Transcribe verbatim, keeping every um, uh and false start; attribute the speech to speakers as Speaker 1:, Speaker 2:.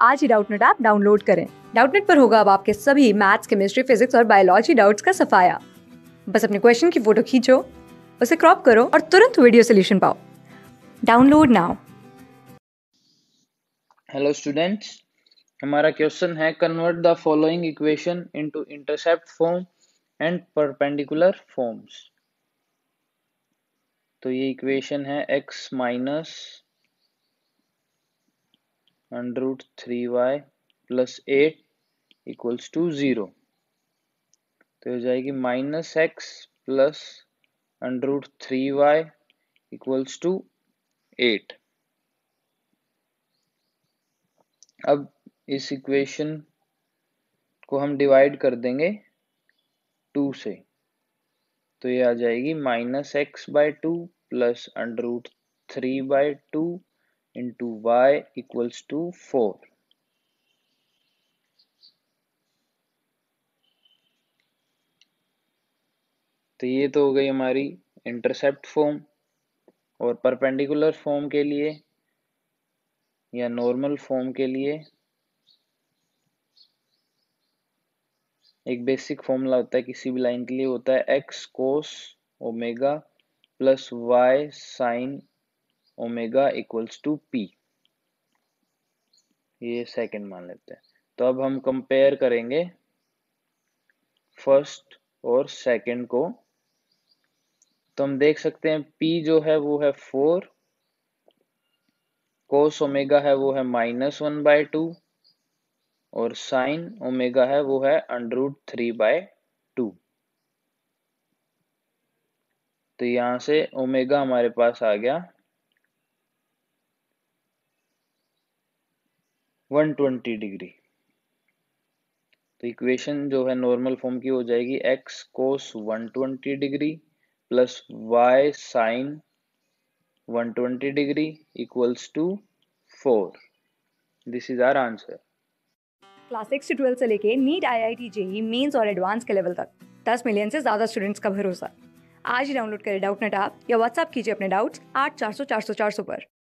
Speaker 1: आज ही Doubtnut app download करें। डाउटनेट पर होगा अब आपके सभी मैथ्स, केमिस्ट्री, फिजिक्स और बायोलॉजी डाउट्स का सफाया। बस अपने क्वेश्चन की फोटो खींचो, उसे क्रॉप करो और तुरंत वीडियो सोल्यूशन पाओ। Download now.
Speaker 2: हेलो स्टूडेंट्स, हमारा क्वेश्चन है convert the following equation into intercept form and perpendicular forms. तो ये इक्वेशन है x minus under root three y plus eight equals to zero. तो हो जाएगी minus x plus under root three y equals to eight. अब इस equation को हम डिवाइड कर देंगे टू से, तो ये आ जाएगी minus x by two plus under root three by two into y equals to four. तो ये तो हो गई हमारी इंटरसेप्ट फॉर्म। और परपेंडिकुलर फॉर्म के लिए या नॉर्मल फॉर्म के लिए एक बेसिक फॉर्मूला होता है किसी भी लाइन के लिए, होता है x cos omega plus y sine omega equals to p. ये सेकंड मान लेते हैं। तो अब हम कंपेयर करेंगे फर्स्ट और सेकंड को। तो हम देख सकते हैं P जो है वो है फोर, कोस ओमेगा है वो है माइनस वन बाय टू और साइन ओमेगा है वो है under root three by two. तो यहां से ओमेगा हमारे पास आ गया वन ट्वेंटी डिग्री। तो इक्वेशन जो है नॉर्मल फॉर्म की हो जाएगी x cos one twenty degree plus y sine one twenty degree equals to four. This is our answer.
Speaker 1: Class six से ट्वेल्थ से लेके NEET, I I T, JEE mains और एडवांस के लेवल तक दस मिलियन से ज्यादा स्टूडेंट्स का भरोसा। आज ही डाउनलोड करें डाउटनेट ऐप या व्हाट्सएप कीजिए अपने डाउट्स आठ चार सौ चार सौ चार सौ पर।